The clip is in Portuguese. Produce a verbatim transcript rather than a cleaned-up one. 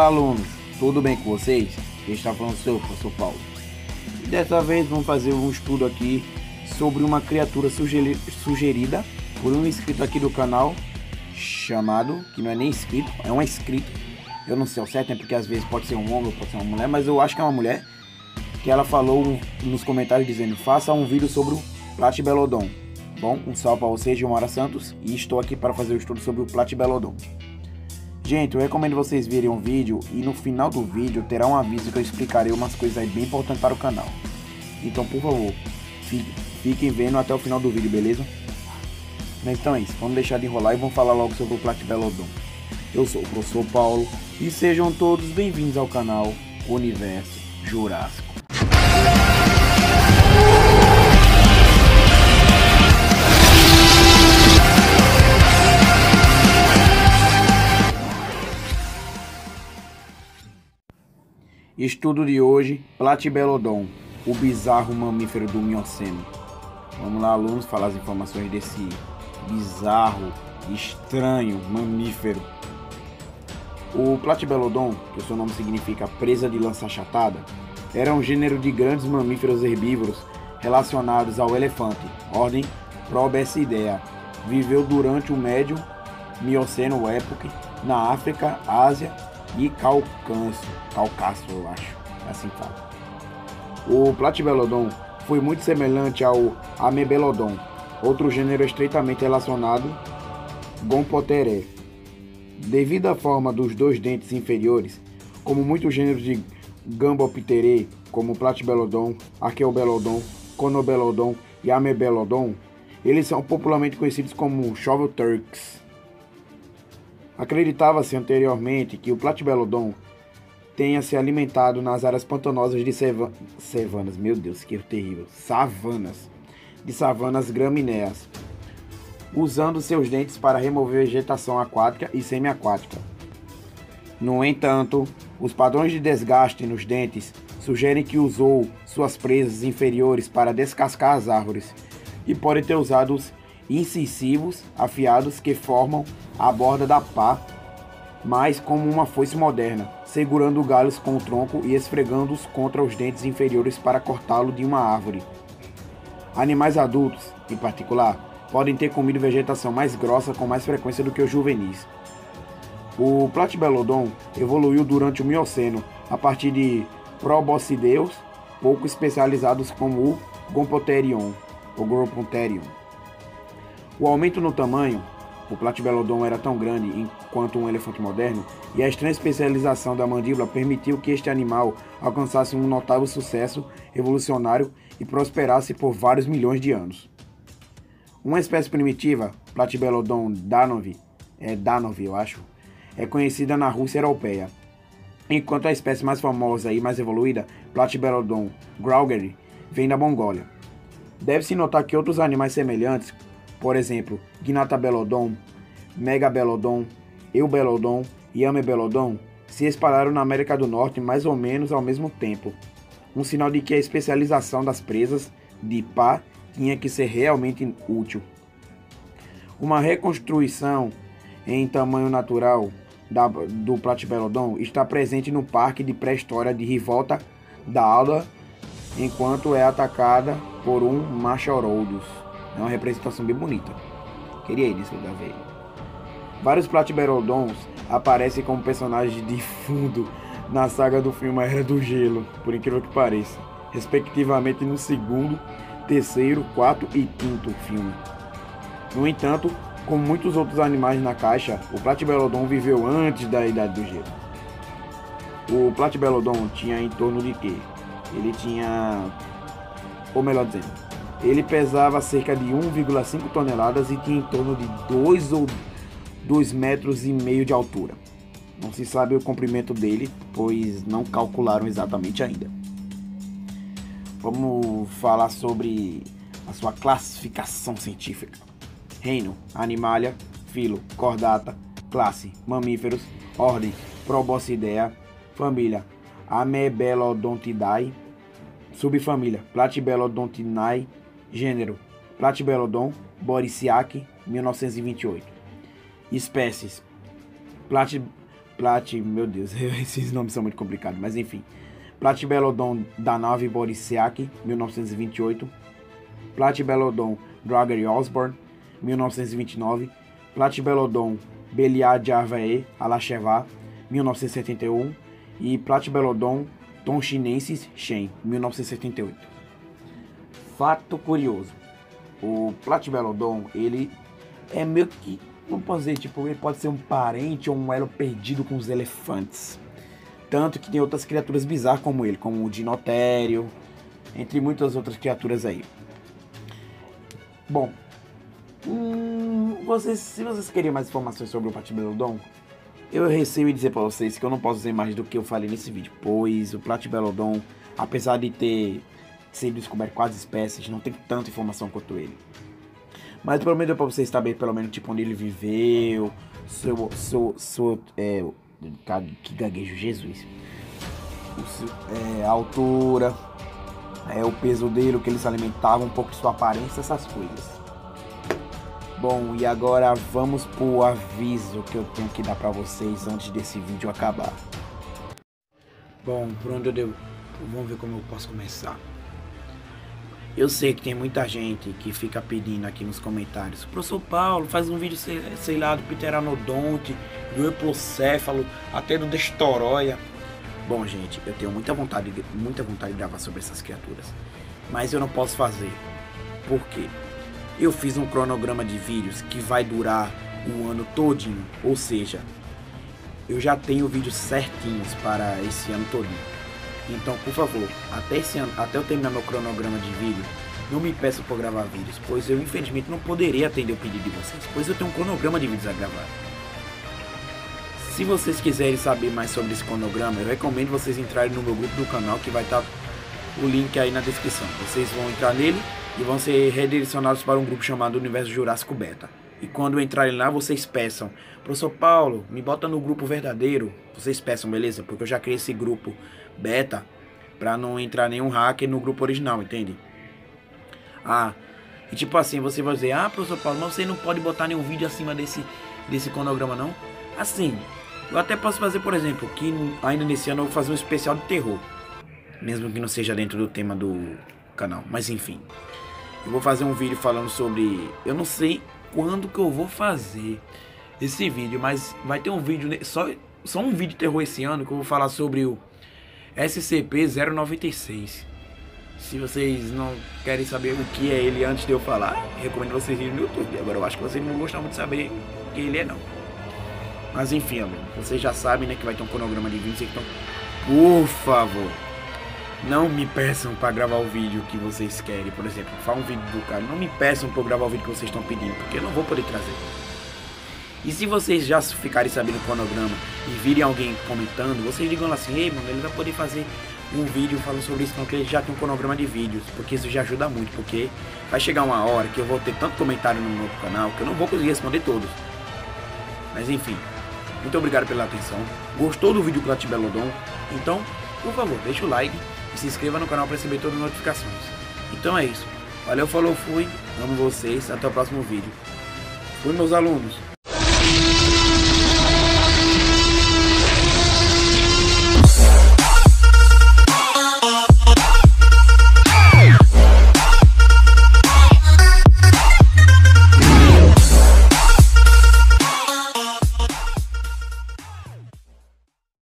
alunos, tudo bem com vocês? Quem está falando é o professor Paulo. E dessa vez vamos fazer um estudo aqui sobre uma criatura sugeri sugerida por um inscrito aqui do canal, chamado, que não é nem inscrito, é um inscrito. Eu não sei o certo, né? Porque às vezes pode ser um homem ou pode ser uma mulher, mas eu acho que é uma mulher, que ela falou nos comentários dizendo: faça um vídeo sobre o Platybelodon. Bom, um salve para vocês, Gilmara Santos, e estou aqui para fazer o estudo sobre o Platybelodon. Gente, eu recomendo vocês verem um vídeo e no final do vídeo terá um aviso que eu explicarei umas coisas aí bem importantes para o canal. Então, por favor, fiquem, fiquem vendo até o final do vídeo, beleza? Então é isso, vamos deixar de enrolar e vamos falar logo sobre o Platybelodon. Eu sou o professor Paulo e sejam todos bem-vindos ao canal Universo Jurássico. Estudo de hoje, Platybelodon, o bizarro mamífero do Mioceno. Vamos lá, alunos, falar as informações desse bizarro, estranho mamífero. O Platybelodon, que o seu nome significa presa de lança achatada, era um gênero de grandes mamíferos herbívoros relacionados ao elefante, ordem Proboscidea. Viveu durante o Médio Mioceno Epoch na África, Ásia e Cáucaso, Cáucaso eu acho, é assim que fala. O Platybelodon foi muito semelhante ao Amebelodon, outro gênero estreitamente relacionado, Gomphothere. Devido à forma dos dois dentes inferiores, como muitos gêneros de Gamboptere, como Platybelodon, Archaeobelodon, Conobelodon e Amebelodon, eles são popularmente conhecidos como Shovel Turks. Acreditava-se anteriormente que o Platybelodon tenha se alimentado nas áreas pantanosas de seva... savanas, meu Deus, que terrível, savanas, de savanas gramíneas, usando seus dentes para remover vegetação aquática e semiaquática. No entanto, os padrões de desgaste nos dentes sugerem que usou suas presas inferiores para descascar as árvores e pode ter usado os incisivos afiados que formam a borda da pá, mas como uma foice moderna, segurando galhos com o tronco e esfregando-os contra os dentes inferiores para cortá-lo de uma árvore. Animais adultos, em particular, podem ter comido vegetação mais grossa com mais frequência do que os juvenis. O Platybelodon evoluiu durante o Mioceno a partir de proboscideus pouco especializados como o Gomphotherium ou Gomphothere. O aumento no tamanho, o Platybelodon era tão grande quanto um elefante moderno, e a estranha especialização da mandíbula permitiu que este animal alcançasse um notável sucesso evolucionário e prosperasse por vários milhões de anos. Uma espécie primitiva, Platybelodon danov, é danov eu acho, é conhecida na Rússia europeia, enquanto a espécie mais famosa e mais evoluída, Platybelodon graugeri, vem da Mongólia. Deve-se notar que outros animais semelhantes, por exemplo, Gnathabelodon, Megabelodon, Eubelodon e Amebelodon, se espalharam na América do Norte mais ou menos ao mesmo tempo, um sinal de que a especialização das presas de pá tinha que ser realmente útil. Uma reconstrução em tamanho natural da, do Platybelodon está presente no Parque de Pré-História de Rivolta da Alda, enquanto é atacada por um Macharoides. É uma representação bem bonita. Queria ir nesse lugar, velho. Vários Platybelodons aparecem como personagens de fundo na saga do filme A Era do Gelo, por incrível que pareça, respectivamente no segundo, terceiro, quarto e quinto filme. No entanto, como muitos outros animais na caixa, o Platybelodon viveu antes da Idade do Gelo. O Platybelodon tinha em torno de quê? Ele tinha... ou melhor dizendo, ele pesava cerca de um vírgula cinco toneladas e tinha em torno de dois ou dois metros e meio de altura. Não se sabe o comprimento dele, pois não calcularam exatamente ainda. Vamos falar sobre a sua classificação científica. Reino, Animalia, filo, Chordata, classe, mamíferos, ordem, Proboscidea, família, Amebelodontidae, subfamília, Platybelodontidae, gênero, Platybelodon borisiaci, mil novecentos e vinte e oito. Espécies, Platy, Plat, meu Deus, esses nomes são muito complicados, mas enfim. Platybelodon Danav Borisiak, mil novecentos e vinte e oito. Platybelodon Gregory Osborne, mil novecentos e vinte e nove. Platybelodon Beliadiavae Alacheva, mil novecentos e setenta e um. E Platybelodon tonchinensis Shen, mil novecentos e setenta e oito. Fato curioso, o Platybelodon, ele é meio que, não posso dizer, tipo, ele pode ser um parente ou um elo perdido com os elefantes. Tanto que tem outras criaturas bizarras como ele, como o Dinotério, entre muitas outras criaturas aí. Bom, hum, vocês, se vocês querem mais informações sobre o Platybelodon, eu receio em dizer para vocês que eu não posso dizer mais do que eu falei nesse vídeo, pois o Platybelodon, apesar de ter sido descoberto quase espécies, não tem tanta informação quanto ele. Mas pelo menos deu para vocês saber pelo menos tipo onde ele viveu, seu, seu, seu é, que gaguejo, Jesus, o seu, é, a altura, é, o peso dele, o que ele se alimentava, um pouco de sua aparência, essas coisas. Bom, e agora vamos pro aviso que eu tenho que dar pra vocês antes desse vídeo acabar. Bom, por onde eu devo... Vamos ver como eu posso começar. Eu sei que tem muita gente que fica pedindo aqui nos comentários: professor Paulo, faz um vídeo, sei, sei lá, do Pteranodonte, do Eplocéfalo, até do Destoroia. Bom, gente, eu tenho muita vontade, de, muita vontade de gravar sobre essas criaturas, mas eu não posso fazer. Por quê? Eu fiz um cronograma de vídeos que vai durar um ano todinho, ou seja, eu já tenho vídeos certinhos para esse ano todinho. Então, por favor, até esse ano, até eu terminar meu cronograma de vídeo, não me peçam para gravar vídeos, pois eu infelizmente não poderei atender o pedido de vocês, pois eu tenho um cronograma de vídeos a gravar. Se vocês quiserem saber mais sobre esse cronograma, eu recomendo vocês entrarem no meu grupo do canal, que vai estar o link aí na descrição. Vocês vão entrar nele e vão ser redirecionados para um grupo chamado Universo Jurássico Beta. E quando entrarem lá, vocês peçam: professor Paulo, me bota no grupo verdadeiro. Vocês peçam, beleza? Porque eu já criei esse grupo beta pra não entrar nenhum hacker no grupo original, entende? Ah, e tipo assim, você vai dizer: ah, professor Paulo, mas você não pode botar nenhum vídeo acima desse, desse cronograma, não? Assim, eu até posso fazer, por exemplo, que ainda nesse ano eu vou fazer um especial de terror, mesmo que não seja dentro do tema do canal, mas enfim. Eu vou fazer um vídeo falando sobre... Eu não sei quando que eu vou fazer esse vídeo, mas vai ter um vídeo, só, só um vídeo de terror esse ano, que eu vou falar sobre o S C P zero noventa e seis. Se vocês não querem saber o que é ele antes de eu falar, recomendo vocês irem no YouTube. Agora eu acho que vocês não vão gostar muito de saber o que ele é, não. Mas enfim, amigo, vocês já sabem, né, que vai ter um cronograma de vídeos, então, por favor, não me peçam para gravar o vídeo que vocês querem. Por exemplo, fala um vídeo do cara, não me peçam para gravar o vídeo que vocês estão pedindo, porque eu não vou poder trazer. E se vocês já ficarem sabendo o cronograma e virem alguém comentando, vocês digam assim: ei, mano, ele vai poder fazer um vídeo falando sobre isso, porque ele já tem um cronograma de vídeos, porque isso já ajuda muito, porque vai chegar uma hora que eu vou ter tanto comentário no meu canal que eu não vou conseguir responder todos. Mas enfim, muito obrigado pela atenção. Gostou do vídeo Platybelodon? Então, por favor, deixa o like e se inscreva no canal para receber todas as notificações. Então é isso. Valeu, falou, fui. Amo vocês. Até o próximo vídeo. Fui, meus alunos.